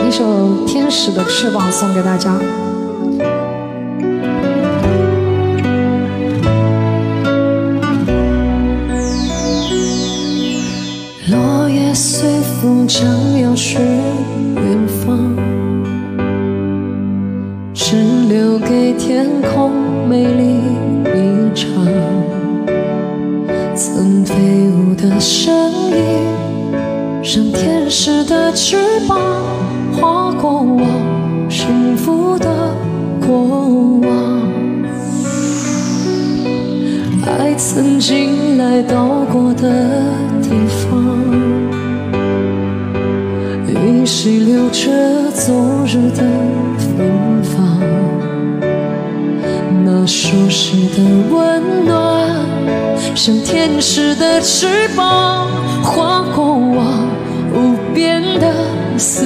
一首《天使的翅膀》送给大家。落叶随风将要去远方，只留给天空美丽一场。曾飞舞的身影，像天使的翅膀，划过我幸福的过往。爱曾经来到过的地方，依稀留着昨日的芬芳。那熟悉的温暖，像天使的翅膀，划过我无边的思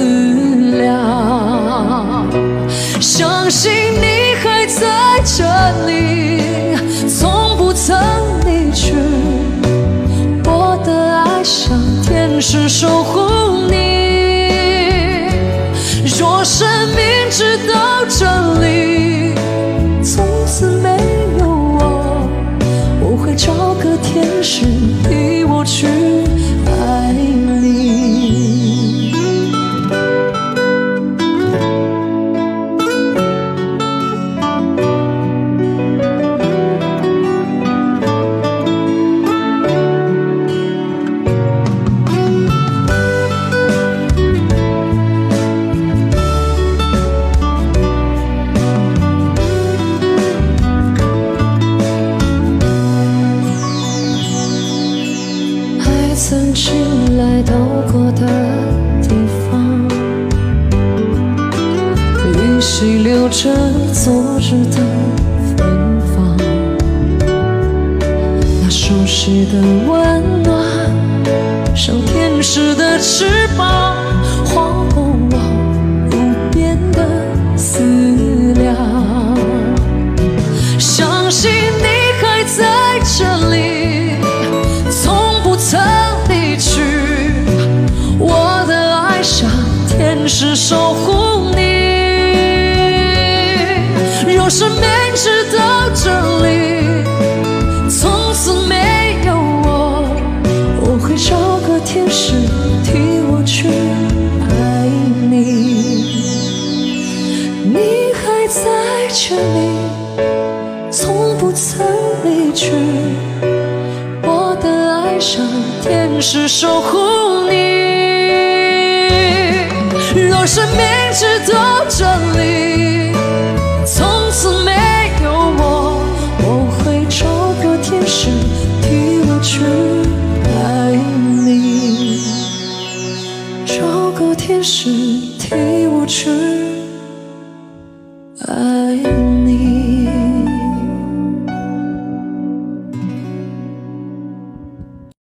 量。相信你还在这里，从不曾离去。我的爱像天使守护你。若生命直到这里，从此没有我，我会找个天使替我去爱你。曾经来到过的地方，依稀留着昨日的芬芳。那熟悉的温暖，像天使的翅膀，划过我无边的思量。相信你还在这里，从不曾离去。我的爱像天使守护你。若生命直到这里，从此没有我，我会找个天使替我去爱你。你还在这里，从不曾离去。我的爱像天使守护你。若生命直到这里，从此没有我，我会找个天使替我去爱你。找个天使替我去爱你。